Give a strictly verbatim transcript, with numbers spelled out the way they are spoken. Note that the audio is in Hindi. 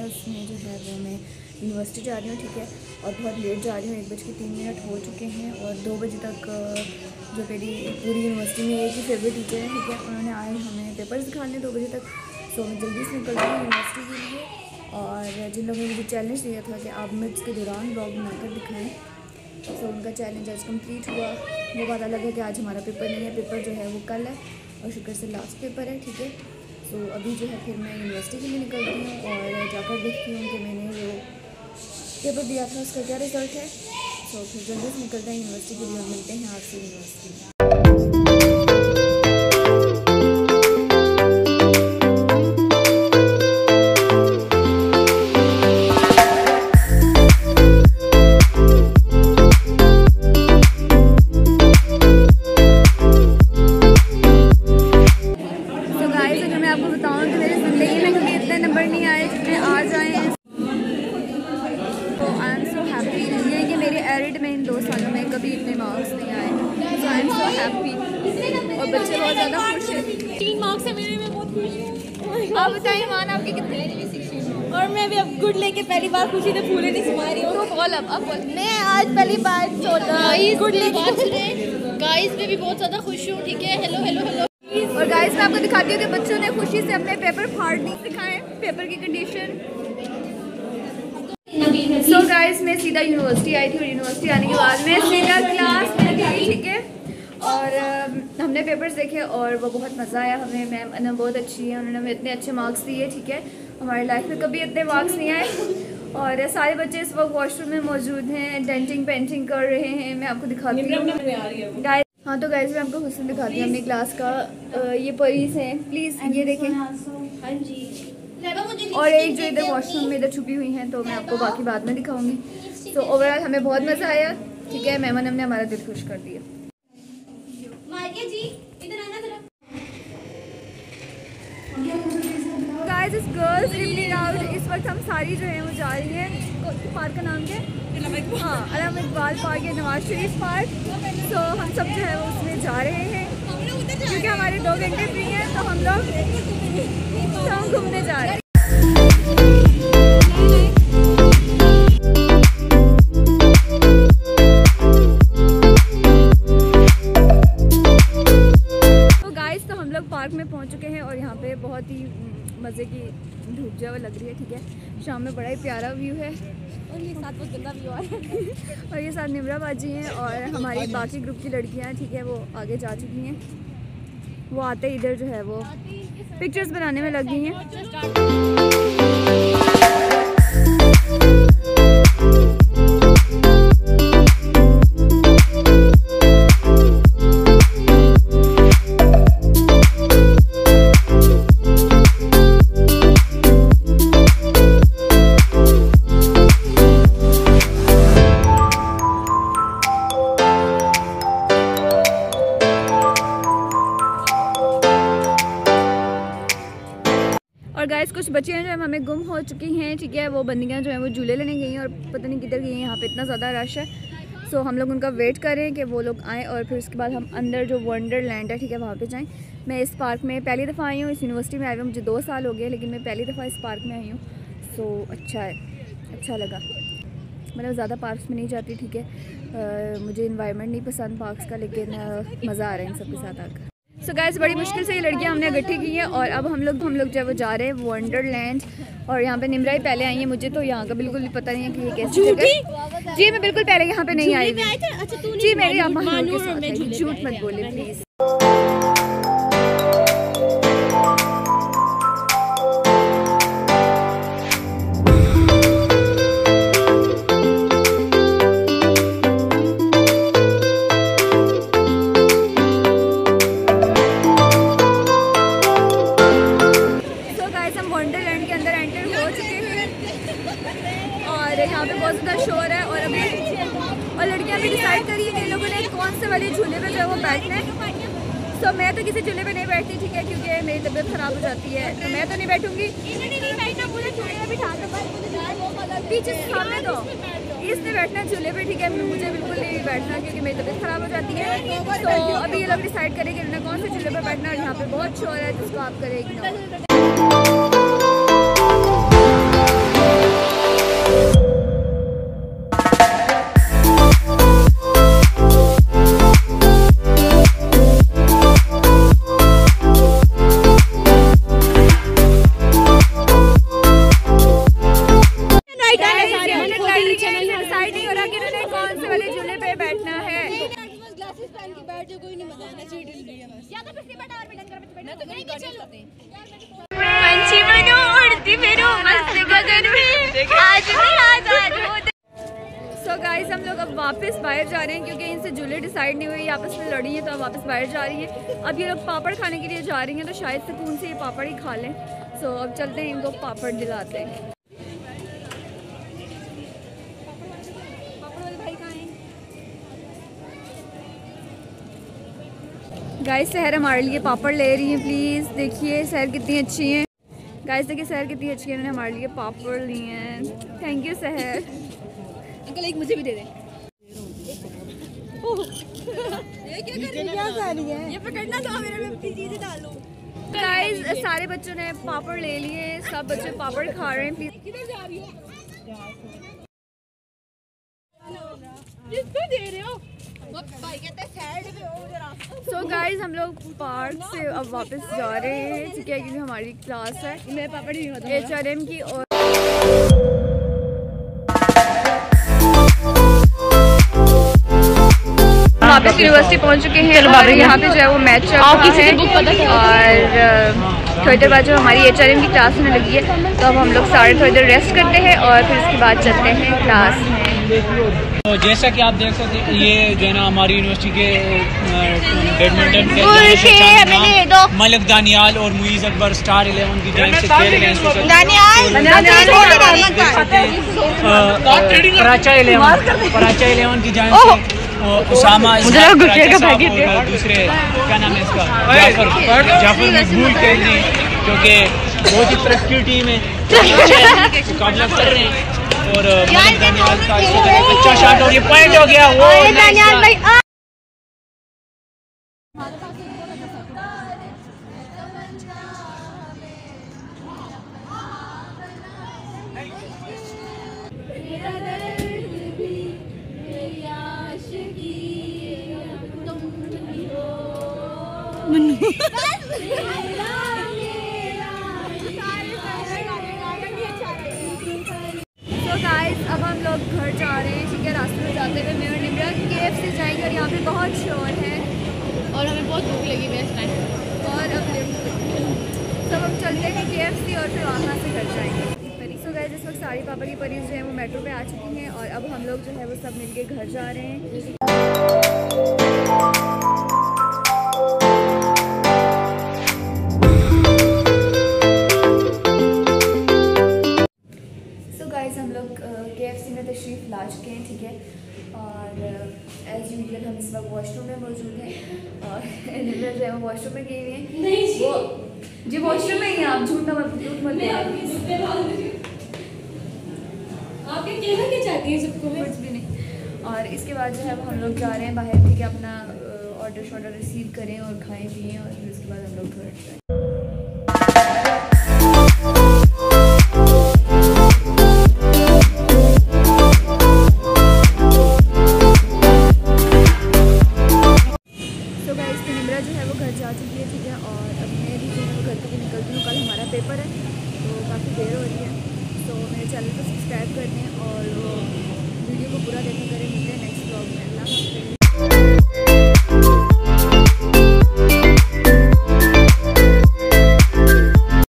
उसमें जो है वो मैं यूनिवर्सिटी जा रही हूँ, ठीक है। और बहुत लेट जा रही हूँ, एक बज के तीन मिनट हो चुके हैं और दो बजे तक जो मेरी पूरी यूनिवर्सिटी में एक ही फेवरेट टीचर है, ठीक है, उन्होंने आए हमें पेपर्स दिखाने दो बजे तक। सो मैं जल्दी से निकल रही हूँ यूनिवर्सिटी के लिए। और जिन लोगों ने मुझे चैलेंज दिया था कि आप मिर्च के दौरान ब्लॉग बनाकर दिखाएँ, तो उनका चैलेंज आज कंप्लीट हुआ। वो बात अलग है कि आज हमारा पेपर नहीं है, पेपर जो है वो कल है और शुक्र से लास्ट पेपर है, ठीक है। तो अभी जो है फिर मैं यूनिवर्सिटी के लिए निकल रही हूँ और जाकर देखती हूँ कि मैंने जो पेपर दिया था उसका क्या रिज़ल्ट है। तो फिर जल्दी से निकलते हैं यूनिवर्सिटी के लिए और मिलते हैं आपसे यूनिवर्सिटी में। में इन दो सालों में कभी इतने मार्क्स नहीं आए, सो आई एम सो हैप्पी और बच्चे बहुत ज़्यादा खुश हैं। तीन मार्क्स है मेरे में, बहुत खुश हूँ। आप बताइए मान आपके कितने? और मैं भी अब गुड लेके पहली बार खुशी से फूले नहीं सुना रही हूँ। तो बोल अब अब बोल। मैं आज पहली बार गुड लेके गाइस मैं भी बहुत ज़्यादा खुश हूँ, ठीक है। Hello hello hello. और गाइस मैं आपको दिखाती हूँ कि बच्चों ने खुशी से अपने पेपर फाड़ने सिखाए, पेपर की कंडीशन। सो गाइस मैं सीधा यूनिवर्सिटी आई थी और यूनिवर्सिटी आने के बाद मैं सीधा क्लास में गई, ठीक है। और uh, हमने पेपर्स देखे और वो बहुत मज़ा आया हमें। मैम अना बहुत अच्छी है, उन्होंने हमें इतने अच्छे मार्क्स दिए, ठीक है। हमारी लाइफ में कभी इतने मार्क्स नहीं आए। और सारे बच्चे इस वक्त वॉशरूम में मौजूद हैं, डेंटिंग पेंटिंग कर रहे हैं। मैं आपको दिखाती हूँ गाइस। हाँ तो गाइस मैं आपको हुस्न दिखाती हूँ अपनी क्लास का। आ, ये परीस हैं, प्लीज़ ये देखें। हाँ जी। और एक जो इधर वॉशरूम में इधर छुपी हुई हैं, तो मैं आपको बाकी बाद में दिखाऊंगी। तो ओवरऑल हमें बहुत मज़ा आया, ठीक है। मेहमान हमने हमारा दिल खुश कर दिया। जी इधर आना जरा। गाइस इस गर्ल्स इवनिंग आउट इस वक्त हम सारी जो है वो जा रही हैं। पार्क का नाम क्या है? हाँ अल्लामा इकबाल पार्क है, नवाज शरीफ पार्क। तो हम सब जो है वो उसमें जा रहे हैं क्योंकि हमारे दो घंटे फ्री हैं, तो हम लोग तो हम घूमने जा रहे हैं। तो गाइस तो हम लोग पार्क में पहुंच चुके हैं और यहाँ पे बहुत ही मज़े की धूप जो है लग रही है, ठीक है। शाम में बड़ा ही प्यारा व्यू है और ये साथ बहुत गंदा व्यू आ रहा है। और ये साथ निमरा बाजी हैं और हमारी बाकी ग्रुप की लड़कियां, ठीक है, वो आगे जा चुकी हैं। वो आते इधर जो है वो पिक्चर्स बनाने में लग गई हैं। और गाइस कुछ बच्चियाँ जो है हमें गुम हो चुकी हैं, ठीक है। वो बंदियाँ जो हैं वो झूले लेने गई हैं और पता नहीं किधर गई हैं, यहाँ पे इतना ज़्यादा रश है। सो हम लोग उनका वेट कर रहे हैं कि वो लोग आएँ और फिर उसके बाद हम अंदर जो वंडरलैंड है, ठीक है, वहाँ पे जाएं। मैं इस पार्क में पहली दफ़ा आई हूँ, इस यूनिवर्सिटी में आई हूँ, मुझे दो साल हो गए, लेकिन मैं पहली दफ़ा इस पार्क में आई हूँ। सो अच्छा है, अच्छा लगा। मतलब ज़्यादा पार्क्स में नहीं जाती, ठीक है। मुझे इन्वायरमेंट नहीं पसंद पार्क्स का, लेकिन मज़ा आ रहा है इन सब के साथ आकर। सो so गाइस बड़ी मुश्किल से ये लड़कियां हमने इकट्ठी की हैं और अब हम लोग हम लोग जो है वो जा रहे हैं वंडरलैंड। और यहाँ पे निमरा ही पहले आई है, मुझे तो यहाँ का बिल्कुल भी पता नहीं है कि ये कैसी जगह। जी मैं बिल्कुल पहले यहाँ पे नहीं आई थी। जी मेरी आप झूठ मत बोले प्लीज़। यहाँ पे बहुत ज़्यादा शोर है और अभी और लड़कियाँ भी डिसाइड करी है कि इन लोगों ने कौन से वाले झूले पे जो है वो बैठना है। सो मैं तो किसी झूले पे नहीं बैठती, ठीक है, क्योंकि मेरी तबीयत ख़राब हो जाती है, तो मैं तो नहीं बैठूँगी। पीछे सामने तो इसने बैठना झूले पे, ठीक है, मुझे बिल्कुल नहीं बैठना क्योंकि मेरी तबीयत ख़राब हो जाती है। तो अभी ये लोग डिसाइड करेंगे उन्होंने कौन से झूले पर बैठना। और यहाँ पर बहुत शोर है जिसको आप करें इग्नोर। कोई नहीं बताना चाहिए बस या तो पिछली बार टावर में डन कर बैठे मैं तो कहीं भी चलो पंछी बनो उड़ती फिरो मस्त गगन में आज भी आजाद हो। सो गाइस हम लोग अब वापस बाहर जा रहे हैं क्योंकि इनसे झूले डिसाइड नहीं हुई, आपस में लड़ी हैं तो अब वापस बाहर जा रही हैं। अब ये लोग पापड़ खाने के लिए जा रही हैं तो शायद सुकून से ये पापड़ ही खा लें। सो अब चलते हैं इनको पापड़ दिलाते हैं। गाइस सहर हमारे लिए पापड़ ले रही हैं, प्लीज़ देखिए सहर कितनी अच्छी हैं। गाइस देखिए सहर कितनी अच्छी है, उन्होंने हमारे लिए पापड़ लिए हैं। थैंक यू सहर। अंकल एक मुझे भी दे दें। ये क्या कर रही है? क्या कर रही है? ये पकड़ना था मेरे में अपनी चीजें डालो। गाइस सारे बच्चों ने पापड़ ले लिए, सब बच्चे पापड़ खा रहे हैं। प्लीज किधर जा रही हो? किसको दे रहे हो? भाई कहते हैं साइड पे हो जरा। सो गाइस हम लोग पार्क से अब वापस जा रहे हैं ठीक है, क्योंकि हमारी क्लास है मैं पापड़ नहीं खाता एच आर एम की। और वापस यूनिवर्सिटी पहुंच चुके हैं और यहाँ पे जो है वो मैच चल रहा है और थोड़ी देर बाद जो हमारी एच आर एम की क्लास होने लगी है तो अब हम लोग सारे थोड़ी देर रेस्ट करते हैं और फिर उसके बाद चलते हैं क्लास में। तो जैसा कि आप देख सकते हैं ये जो है ना हमारी यूनिवर्सिटी के बैडमिंटन के मलिक दानियाल और मुईज़ अकबर स्टार इलेवन की जान से खेल रहे हैं। कराचा इलेवन कराचा इलेवन की जान से उसामा और दूसरे क्या नाम है इसका जाफर जाफर मकबूल खेल रहे हैं जो कि बहुत ही तरक्की टीम है, मुकाबला कर रहे हैं। और अच्छा शॉट और ये पॉइंट हो गया वो। गाइस अब हम लोग घर जा रहे हैं ठीक है। रास्ते में जाते हुए मैं और निम्रा के एफ सी जाएंगे और यहाँ पे बहुत शोर है और हमें बहुत भूख लगी है इस टाइम। और अब सब हम चलते हैं के एफ सी और फिर वहाँ से घर जाएंगे। सो गाइस इस वक्त सारी पापा की परीज जो है वो मेट्रो पे आ चुकी हैं और अब हम लोग जो है वो सब मिलके घर जा रहे हैं। हम लोग के एफ सी में तशरीफ़ ला चुके हैं ठीक है। और एज़ यूजुअल हम इस वक्त वॉशरूम में मौजूद हैं और निम्रा जो है वो वॉशरूम में गई हुई हैं। वो जी वॉशरूम में ही आप झूठ मत झूठ मत आप क्या कहना क्या चाहती हैं सबको? कुछ भी नहीं। और इसके बाद जो है वो हम लोग जा रहे हैं बाहर ठीक है, अपना ऑर्डर शॉर्डर रिसीव करें और खाएँ पिएँ और फिर उसके बाद हम लोग घर जाएँ। जा चुकी है ठीक है। और अब मैं भी जो है घर के निकलती हूँ, कल हमारा पेपर है तो काफ़ी देर हो रही है। तो मेरे चैनल को सब्सक्राइब करने और